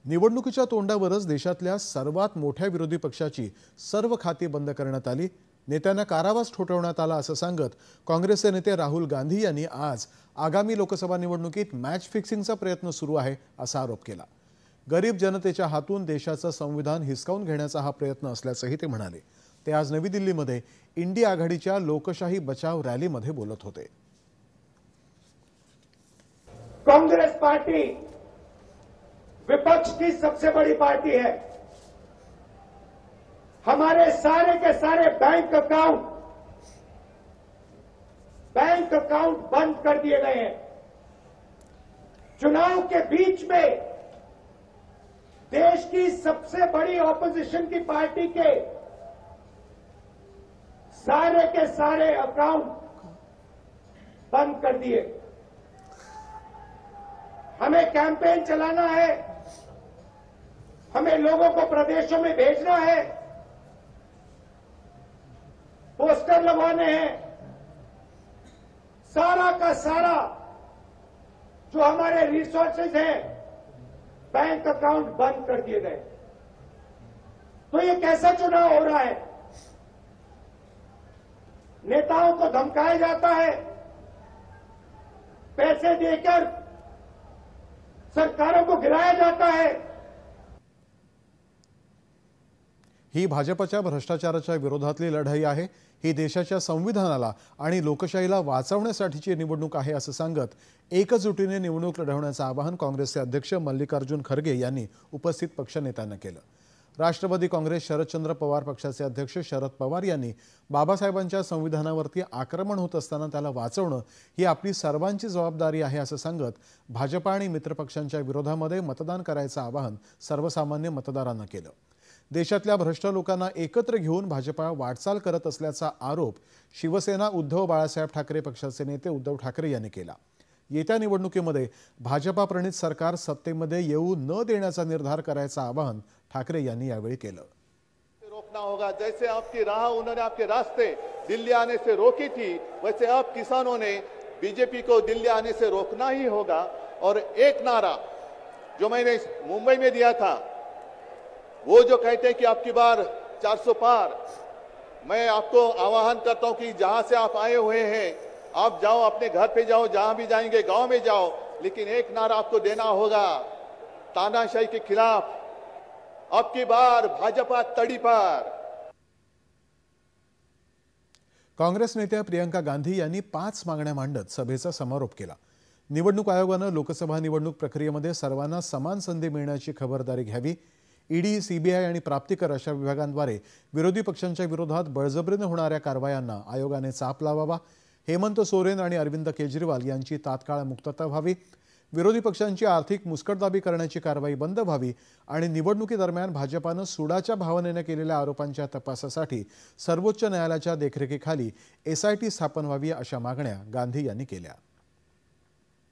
निवडणुकीच्या तोंडावरच देशातल्या सर्वात मोठ्या विरोधी पक्षाची सर्व खाती बंद करण्यात आली। नेत्यांना कारावास ठोठावण्यात आला असं सांगत काँग्रेसचे नेते राहुल गांधी यांनी आज आगामी लोकसभा निवडणुकीत मॅच फिक्सिंगचा प्रयत्न सुरू आहे असा आरोप केला। गरीब जनतेच्या हातून देशाचं संविधान हिसकावून घेण्याचा हा प्रयत्न असल्याचंही ते म्हणाले। ते आज नवी दिल्लीमध्ये इंडिया आघाडीच्या लोकशाही बचाव रॅलीमध्ये बोलत होते। कांग्रेस पार्टी विपक्ष की सबसे बड़ी पार्टी है। हमारे सारे के सारे बैंक अकाउंट बंद कर दिए गए हैं। चुनाव के बीच में देश की सबसे बड़ी ऑपोजिशन की पार्टी के सारे अकाउंट बंद कर दिए। हमें कैंपेन चलाना है, हमें लोगों को प्रदेशों में भेजना है, पोस्टर लगवाने हैं। सारा का सारा जो हमारे रिसोर्सेज हैं, बैंक अकाउंट बंद कर दिए गए। तो ये कैसा चुनाव हो रहा है? नेताओं को धमकाया जाता है, पैसे देकर सरकारों को गिराया जाता है। ही भाजपच्या भ्रष्टाचाराच्या विरोधातली लढाई आहे। ही देशाच्या संविधानाला आणि लोकशाहीला वाचवण्यासाठीची निवडणूक आहे असं सांगत एकजुटीने निवडणूक लढवण्याचं आवाहन काँग्रेसचे अध्यक्ष मल्लिकार्जुन खरगे यांनी उपस्थित पक्षनेत्यांना केलं। राष्ट्रवादी काँग्रेस शरदचंद्र पवार पक्षाचे अध्यक्ष शरद पवार यांनी बाबासाहेबांच्या संविधानावरती आक्रमण होत असताना त्याला वाचवणं ही आपली सर्वांची जबाबदारी आहे असं सांगत भाजपा आणि मित्रपक्षांच्या विरोधामध्ये मतदान करायचं आवाहन सर्वसामान्य मतदारांना केलं। देशातल्या भ्रष्ट लोकांना एकत्र घेऊन भाजपा वाटचाल करत असल्याचा आरोप शिवसेना उद्धव बाळासाहेब ठाकरे पक्षाचे नेते उद्धव ठाकरे यांनी केला। येत्या निवडणुकीमध्ये भाजपा प्रणित सरकार सत्तेमध्ये येऊ न देण्याचा निर्धार करायचं आवाहन ठाकरे यांनी यावेळी केलं। रोकना होगा। जैसे आपकी राह उन्होंने आपके रास्ते दिल्ली आने से रोकी थी, वैसे अब किसानों ने बीजेपी को दिल्ली आने से रोकना ही होगा। और एक नारा जो मैंने मुंबई में दिया था, वो जो कहते हैं कि आपकी बार 400 पार, मैं आपको आह्वान करता हूं कि जहां से आप आए हुए हैं आप जाओ, अपने घर पे जाओ, जहां भी जाएंगे गांव में जाओ, लेकिन एक नारा आपको देना होगा तानाशाही के खिलाफ, आपकी बार भाजपा तडीपार। काँग्रेस नेत्या प्रियंका गांधी यांनी 5 मागण्या मांडत सभेचा समारोप केला। निवडणूक आयोगानं लोकसभा निवडणूक प्रक्रियेमध्ये सर्वांना समान संधी मिळण्याची खबरदारी घ्यावी। ईडी, सीबीआय आणि प्राप्तिकर अशा विभागांद्वारे विरोधी पक्षांच्या विरोधात बळजबरीने होणाऱ्या कारवायांना आयोगाने चाप लावावा। हेमंत सोरेन आणि अरविंद केजरीवाल यांची तात्काळ मुक्तता व्हावी। विरोधी पक्षांची आर्थिक मुस्कटदाबी करण्याची कारवाई बंद व्हावी आणि निवडणुकीदरम्यान भाजपानं सुडाच्या भावनेने केलेल्या आरोपांच्या तपासासाठी सर्वोच्च न्यायालयाच्या देखरेखीखाली एसआयटी स्थापन व्हावी अशा मागण्या गांधी यांनी केल्या।